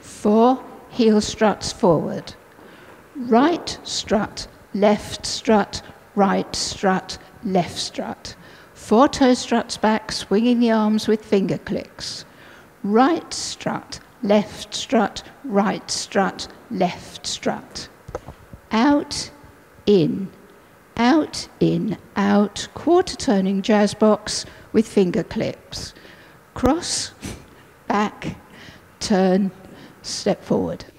4 heel struts forward. Right strut, left strut, right strut, left strut. 4 toe struts back, swinging the arms with finger clicks. Right strut, left strut, right strut, left strut. Out, in, out, in, out, quarter turning jazz box with finger clips. Cross, back, turn, step forward.